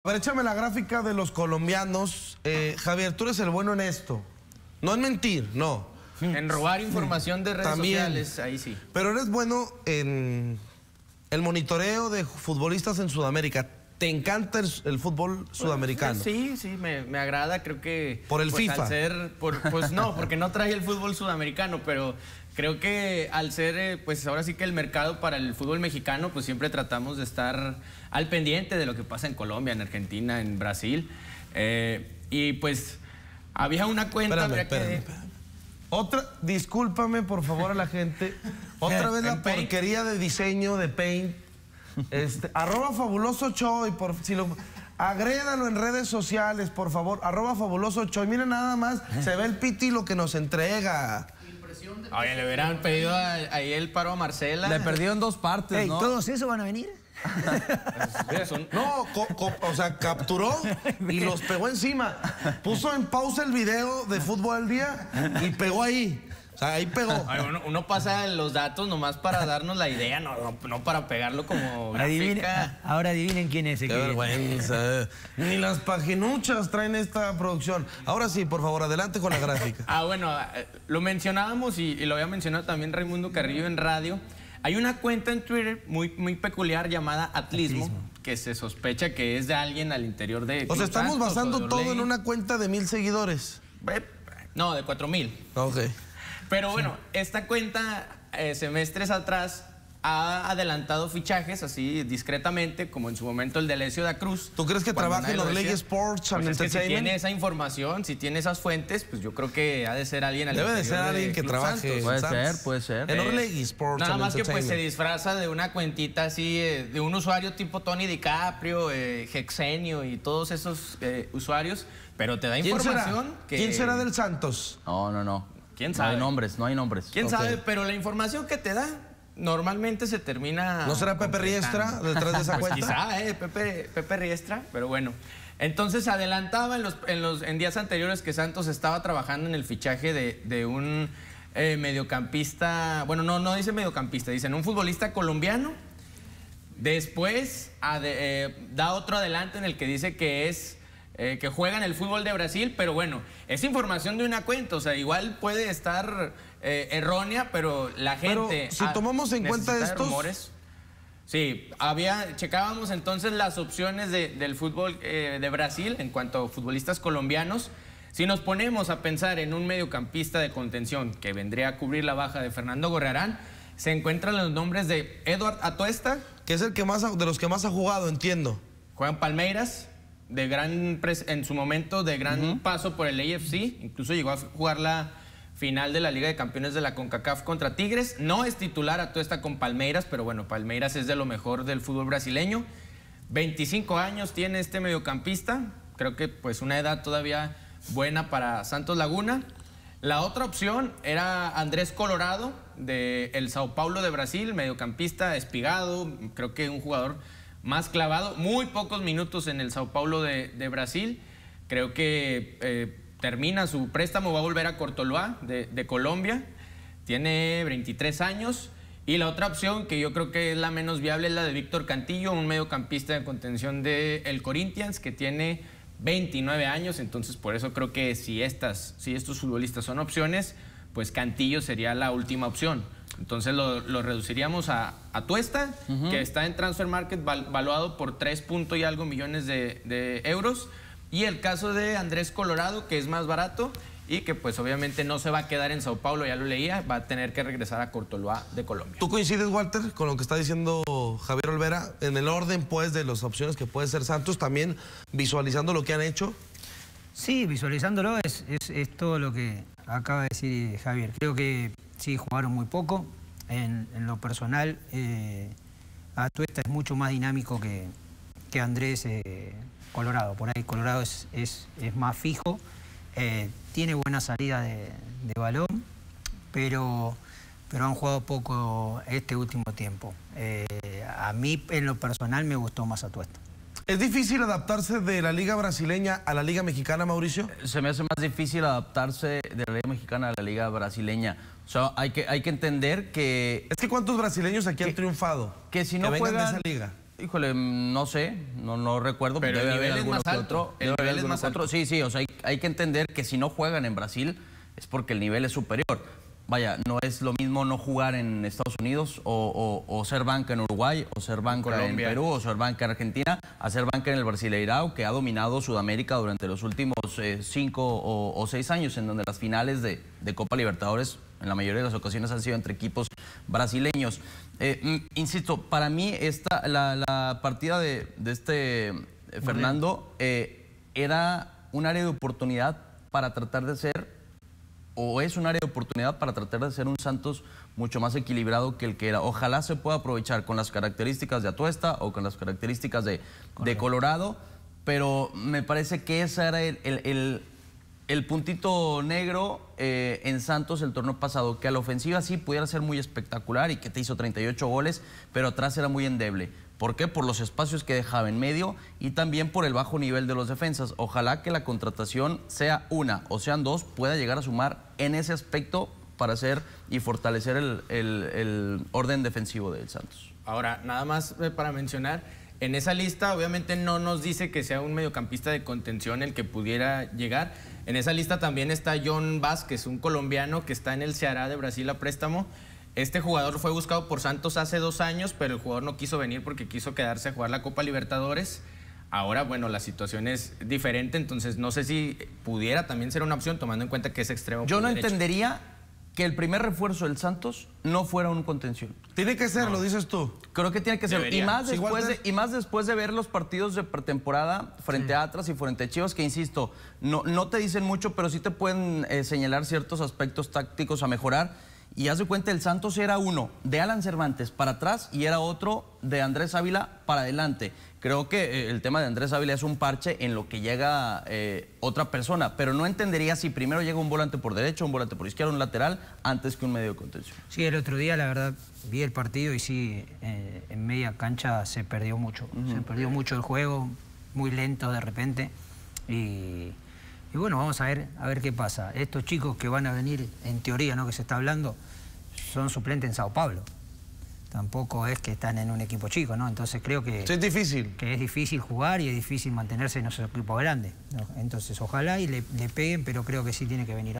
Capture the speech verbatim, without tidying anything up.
A ver, échame la gráfica de los colombianos. Eh, Javier, tú eres el bueno en esto. No en mentir, no. En robar información de redes También, sociales, ahí sí. Pero eres bueno en el monitoreo de futbolistas en Sudamérica. ¿Te encanta el, el fútbol sudamericano? Pues, sí, sí, me, me agrada, creo que... ¿Por el pues, FIFA? Al ser, por, pues no, porque no trae el fútbol sudamericano, pero creo que al ser, eh, pues ahora sí que el mercado para el fútbol mexicano, pues siempre tratamos de estar al pendiente de lo que pasa en Colombia, en Argentina, en Brasil. Eh, y pues había una cuenta... Espérame, espérame, que... espérame. Otra, discúlpame por favor a la gente. Otra vez la porquería de diseño de Paint. Este, arroba fabuloso Choy, por si lo agrédalo en redes sociales, por favor. Arroba fabuloso Choy. Miren nada más, se ve el piti lo que nos entrega. Oye, le hubieran pedido a- ahí el paro a Marcela. Le perdió en dos partes, Ey, ¿no? ¿todos esos van a venir? Son- No, co- co- o sea, capturó y los pegó encima. Puso en pausa el video de Fútbol al Día y pegó ahí. O sea, ahí pegó. Ay, uno, uno pasa los datos nomás para darnos la idea, no, no, no para pegarlo como Adivinen, gráfica. ahora adivinen quién es. el Qué que- vergüenza. Ni las paginuchas traen esta producción. Ahora sí, por favor, adelante con la gráfica. Ah, bueno, eh, lo mencionábamos y, y lo había mencionado también Raimundo Carrillo en radio. Hay una cuenta en Twitter muy, muy peculiar llamada Atlismo, Atlismo. que se sospecha que es de alguien al interior de... O sea, Club estamos Santos o basando de todo Orlegui. en una cuenta de mil seguidores. Eh, No, de cuatro mil. Ok. Pero bueno, esta cuenta, eh, semestres atrás, ha adelantado fichajes así discretamente, como en su momento el de Alessio da Cruz. ¿Tú crees que Cuando trabaja nadie en lo Orlegui decía. Sports and Pues es que si Entertainment? tiene esa información, si tiene esas fuentes, pues yo creo que ha de ser alguien al Debe de interior ser alguien que Club trabaje. Santos. en Puede Santos. ser, puede ser. En Eh, Orlegui Sports Nada and más que pues se Entertainment. disfraza de una cuentita así, eh, de un usuario tipo Tony DiCaprio, eh, Hexenio y todos esos eh, usuarios, pero te da ¿Quién será? información que... ¿Quién será del Santos? No, no, no. ¿Quién No sabe? hay nombres, no hay nombres. ¿Quién Ok. sabe? Pero la información que te da normalmente se termina... ¿No será Pepe Riestra completando. detrás de esa Pues cuenta? quizá, eh, Pepe, Pepe Riestra, pero bueno. Entonces adelantaba en los, en los en días anteriores que Santos estaba trabajando en el fichaje de, de un eh, mediocampista, bueno, no, no dice mediocampista, dicen un futbolista colombiano. Después ade- eh, da otro adelante en el que dice que es eh, que juega en el fútbol de Brasil, pero bueno, es información de una cuenta, o sea, igual puede estar eh, errónea, pero la Pero gente... si ah, tomamos en cuenta necesita de estos- rumores. Sí, había, checábamos entonces las opciones de- del fútbol eh, de Brasil en cuanto a futbolistas colombianos. Si nos ponemos a pensar en un mediocampista de contención que vendría a cubrir la baja de Fernando Gorriarán, se encuentran los nombres de Eduard Atuesta, Que es el que más ha- de los que más ha jugado, entiendo. Juan Palmeiras, de gran pres- en su momento de gran paso por el A F C, incluso llegó a jugar la final de la Liga de Campeones de la CONCACAF contra Tigres. No es titular Atuesta con Palmeiras, pero bueno, Palmeiras es de lo mejor del fútbol brasileño. veinticinco años tiene este mediocampista, creo que pues una edad todavía buena para Santos Laguna. La otra opción era Andrés Colorado, de el Sao Paulo de Brasil, mediocampista espigado, creo que un jugador más clavado, muy pocos minutos en el Sao Paulo de, de Brasil. Creo que eh, termina su préstamo, va a volver a Cortuluá de, de Colombia, tiene veintitrés años. Y la otra opción, que yo creo que es la menos viable, es la de Víctor Cantillo, un mediocampista de contención del Corinthians, que tiene veintinueve años, entonces por eso creo que si, estas, si estos futbolistas son opciones, pues Cantillo sería la última opción. Entonces lo, lo reduciríamos a, a Tuesta, uh-huh. que está en Transfer Market val, valuado por tres punto y algo millones de, de euros. Y el caso de Andrés Colorado, que es más barato y que pues obviamente no se va a quedar en Sao Paulo, ya lo leía, va a tener que regresar a Cortuluá de Colombia. ¿Tú coincides, Walter, con lo que está diciendo Javier Olvera? En el orden, pues, de las opciones que puede ser Santos, también visualizando lo que han hecho. Sí, visualizándolo es, es, es todo lo que acaba de decir Javier. Creo que sí, jugaron muy poco. En, en lo personal, eh, Atuesta es mucho más dinámico que, que Andrés eh, Colorado. Por ahí Colorado es, es, es más fijo, eh, tiene buena salida de, de balón, pero, pero han jugado poco este último tiempo. Eh, a mí, en lo personal, me gustó más Atuesta. ¿Es difícil adaptarse de la liga brasileña a la liga mexicana, Mauricio? Se me hace más difícil adaptarse de la liga mexicana a la liga brasileña. O sea, hay que, hay que entender que... Es que ¿cuántos brasileños aquí han que, triunfado? Que si no que vengan juegan, de esa liga. Híjole, no sé, no, no recuerdo. Pero debe el nivel haber es alguno más que alto. otro. El Debe haber nivel es alguno más que otro. alto. Sí, sí, o sea, hay, hay que entender que si no juegan en Brasil es porque el nivel es superior. Vaya, no es lo mismo no jugar en Estados Unidos o, o, o ser banca en Uruguay, o ser banca en, Colombia. Perú, o ser banca en Argentina, a ser banca en el Brasileirao, que ha dominado Sudamérica durante los últimos eh, cinco o, o seis años, en donde las finales de, de Copa Libertadores en la mayoría de las ocasiones han sido entre equipos brasileños. Eh, insisto, para mí esta, la, la partida de, de este eh, Fernando eh, era un área de oportunidad para tratar de ser, o es un área de oportunidad para tratar de ser un Santos mucho más equilibrado que el que era. Ojalá se pueda aprovechar con las características de Atuesta o con las características de, de Colorado, pero me parece que ese era el, el, el, el puntito negro eh, en Santos el torneo pasado, que a la ofensiva sí pudiera ser muy espectacular y que te hizo treinta y ocho goles, pero atrás era muy endeble. ¿Por qué? Por los espacios que dejaba en medio y también por el bajo nivel de los defensas. Ojalá que la contratación sea una o sean dos, pueda llegar a sumar en ese aspecto para hacer y fortalecer el, el, el orden defensivo del Santos. Ahora, nada más eh, para mencionar, en esa lista obviamente no nos dice que sea un mediocampista de contención el que pudiera llegar. En esa lista también está John Vázquez, un colombiano que está en el Ceará de Brasil a préstamo. Este jugador fue buscado por Santos hace dos años, pero el jugador no quiso venir porque quiso quedarse a jugar la Copa Libertadores. Ahora, bueno, la situación es diferente, entonces no sé si pudiera también ser una opción, tomando en cuenta que es extremo. Yo por no derecha. entendería que el primer refuerzo del Santos no fuera un contención. Tiene que ser, No. lo dices tú. Creo que tiene que ser. Y Debería. más, Sí, después igual de, y más después de ver los partidos de pretemporada frente a Atlas y frente a Chivas, que insisto, no, no te dicen mucho, pero sí te pueden eh, señalar ciertos aspectos tácticos a mejorar. Y haz de cuenta, el Santos era uno de Alan Cervantes para atrás y era otro de Andrés Ávila para adelante. Creo que eh, el tema de Andrés Ávila es un parche en lo que llega eh, otra persona, pero no entendería si primero llega un volante por derecho, un volante por izquierda, un lateral, antes que un medio de contención. Sí, el otro día la verdad vi el partido y sí, eh, en media cancha se perdió mucho. Uh-huh. Se perdió mucho el juego, muy lento de repente. Y, y bueno, vamos a ver, a ver qué pasa. Estos chicos que van a venir, en teoría, ¿no?, que se está hablando, son suplentes en Sao Paulo. Tampoco es que están en un equipo chico, ¿no? Entonces creo que, Sí, es difícil. que es difícil jugar y es difícil mantenerse en esos equipos grandes, ¿no? Entonces ojalá y le, le peguen, pero creo que sí tiene que venir.